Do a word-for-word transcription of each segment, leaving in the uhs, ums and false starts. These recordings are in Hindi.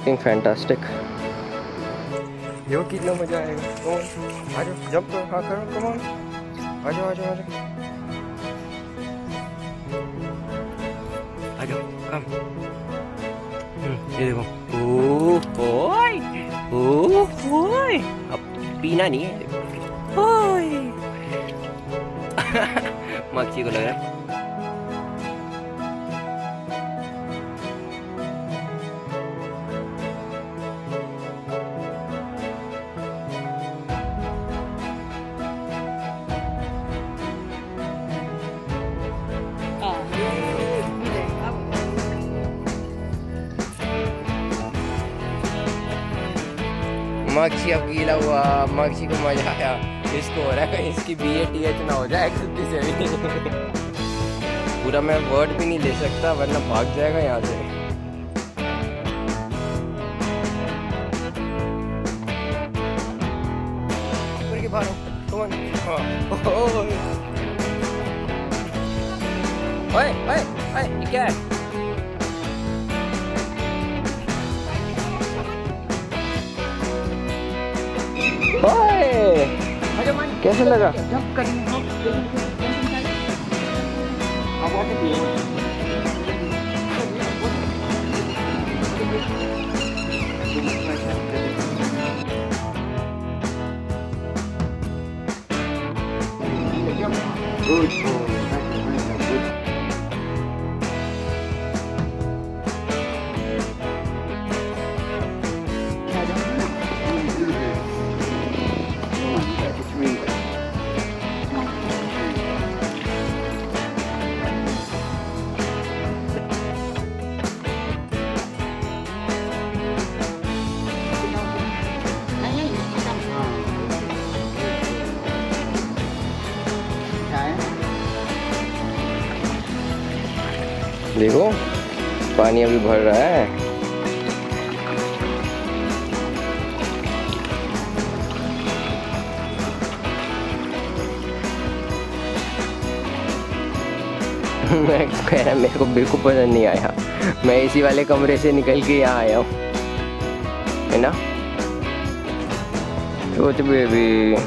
Looking fantastic. यो कितना मजा आएगा। कम आ जाओ, जंप करो, हाँ करो, कम ऑन, आ जाओ आ जाओ आ जाओ आ जाओ, कम। ये देखो, ओह ओए ओह ओए, अब पीना नहीं है, ओए मक्खी को लग रहा है। मक्खी अब गीला हुआ, मक्खी को मजा आया, इसको हो रहा है इसकी बी ए टी एच ना हो जाए खुद से भी। पूरा मैं वर्ड भी नहीं ले सकता वरना भाग जाएगा यहाँ से। ओए ओए ओए क्या है? ओए कैसे लगा? देखो पानी अभी भर रहा है। मैं कह रहा मेरे को बिल्कुल पसंद नहीं आया। मैं इसी वाले कमरे से निकल के यहाँ आया हूँ, है ना? सोच बेबी।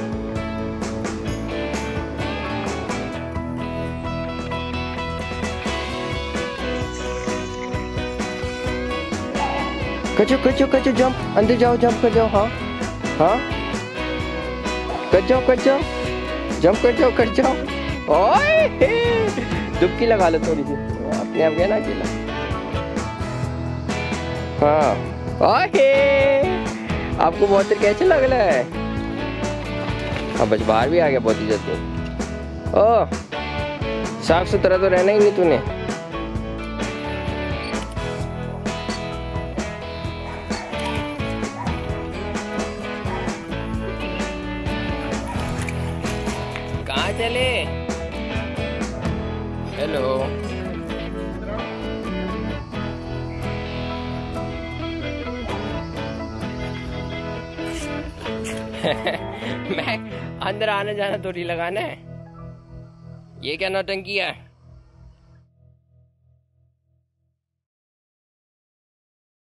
कचो कचो कचो जंप, अंदर जाओ, जंप कर जाओ। हाँ हाँ कर जाओ कर जाओ, जंप कर जाओ कर जाओ। ओए डुबकी लगा लो थोड़ी सी, अपने आप गया ना अकेला। हाँ ओए आपको बहुत कैसे लग रहा है? अब बस बाहर भी आ गया बहुत ही जल्दी। ओह साफ सुथरा तो रहना ही नहीं तूने। कहाँ चले? हेलो मैं अंदर आने जाना थोड़ी लगाना है। ये क्या नौटंकी है?